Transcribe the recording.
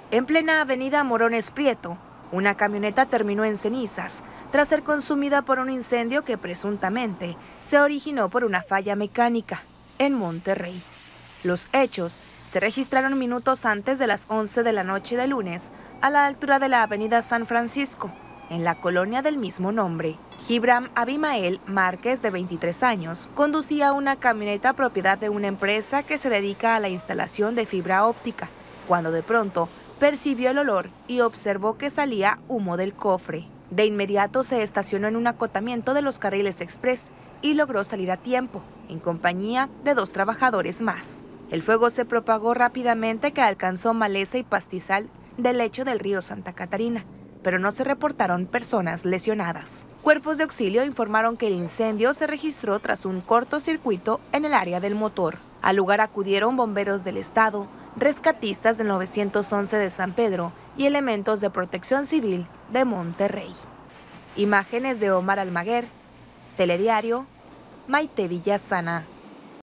En plena avenida Morones Prieto, una camioneta terminó en cenizas tras ser consumida por un incendio que presuntamente se originó por una falla mecánica en Monterrey. Los hechos se registraron minutos antes de las 11 de la noche de lunes a la altura de la avenida San Francisco, en la colonia del mismo nombre. Gibram Abimael Márquez, de 23 años, conducía una camioneta propiedad de una empresa que se dedica a la instalación de fibra óptica, cuando de pronto percibió el olor y observó que salía humo del cofre. De inmediato se estacionó en un acotamiento de los carriles express y logró salir a tiempo, en compañía de 2 trabajadores más. El fuego se propagó rápidamente que alcanzó maleza y pastizal del lecho del río Santa Catarina, pero no se reportaron personas lesionadas. Cuerpos de auxilio informaron que el incendio se registró tras un cortocircuito en el área del motor. Al lugar acudieron bomberos del estado, rescatistas del 911 de San Pedro y elementos de protección civil de Monterrey. Imágenes de Omar Almaguer, Telediario, Maite Villasana.